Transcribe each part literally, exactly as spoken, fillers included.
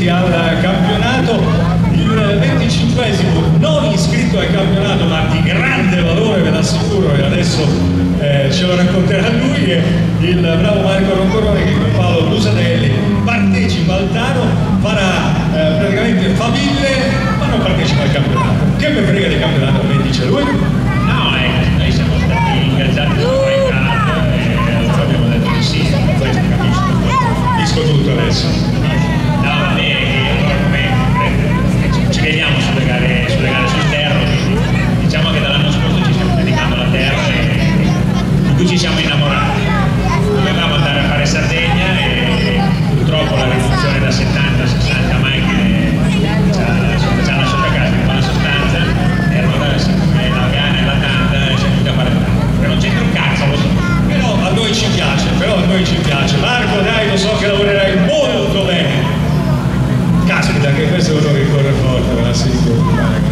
iscritti al campionato, il venticinquesimo non iscritto al campionato ma di grande valore, ve l'assicuro, e adesso eh, ce lo racconterà lui, e il bravo Marco Roncoroni che con Paolo Lusadelli partecipa al Tano, farà eh, praticamente faville ma non partecipa al campionato. Che me frega di campionato, come dice lui? No, eh, noi siamo stati ingaggiati su Minecraft e allora abbiamo detto di sì, poi si capisce. Capisco tutto adesso. No, va bene, allora come ci vediamo sulle gare, sulle gare sul terra, diciamo che dall'anno scorso ci stiamo dedicando alla terra e di cui ci siamo innamorati. Dovevamo andare a fare Sardegna e purtroppo la riduzione da settanta a sessanta macchine ci ha lasciato a casa, in buona sostanza, e allora siccome la gara e la tanda siamo venuti a fare il Tano, che non c'entra un cazzo, lo so. Però a noi ci piace, però a noi ci piace. Marco, dai, lo so che lavorerai molto bene. Caspita, che questo è uno che corre forte, me l'assicuro.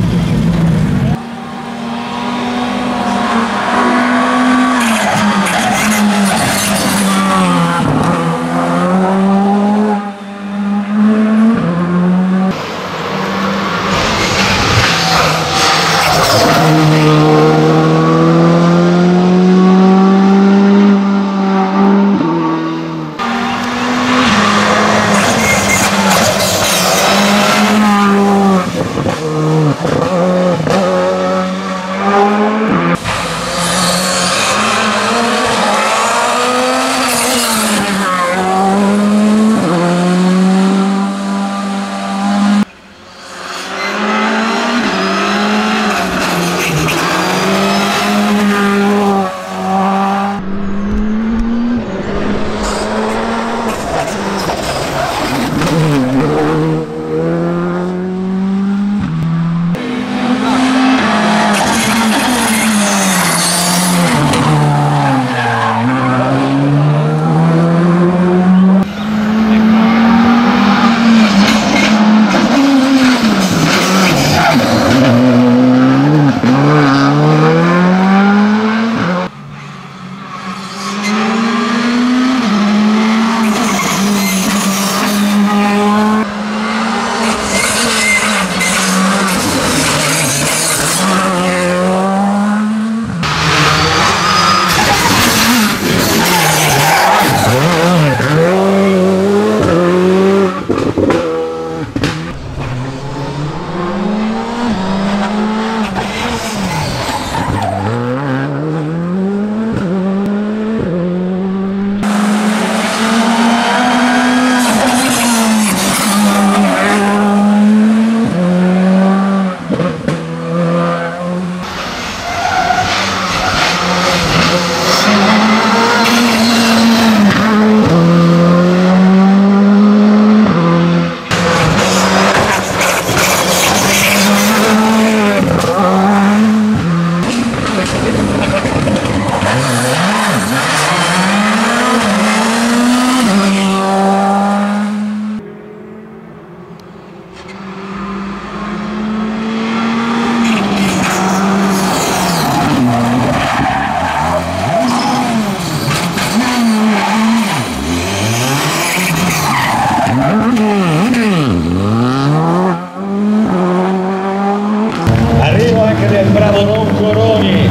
Arrivo anche del bravo Roncoroni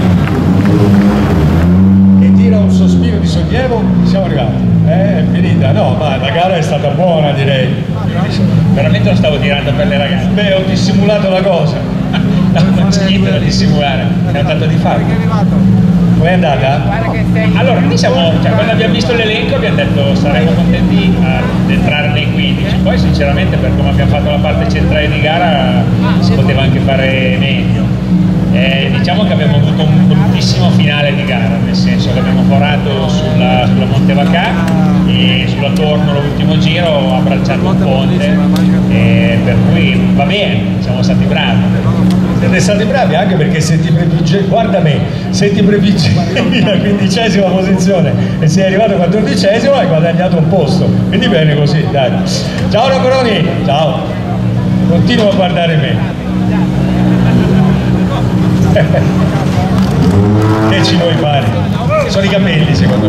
che tira un sospiro di sollievo. Siamo arrivati, eh, è finita, no, ma la gara è stata buona, direi. Veramente lo stavo tirando per le ragazze. Beh, ho dissimulato la cosa. No, non c'è niente da dissimulare, abbiamo tanto di fare. Com'è andata? Allora, noi siamo, cioè, quando abbiamo visto l'elenco abbiamo detto saremmo contenti ad entrare nei quindici, poi sinceramente per come abbiamo fatto la parte centrale di gara si poteva anche fare meglio. Eh, diciamo che abbiamo avuto un bruttissimo finale di gara, nel senso che abbiamo forato sulla, sulla Montevacà e sulla Torno l'ultimo giro ha abbracciato un ponte, eh, per cui va bene, siamo stati bravi. Siete stati bravi anche perché se ti prefiggevi, guarda me, se ti prefiggevi la quindicesima posizione e sei arrivato quattordicesimo hai guadagnato un posto, quindi bene così, dai. Ciao Roncoroni, ciao, continuo a guardare me. Che ci vuoi fare? Sono i capelli secondo me.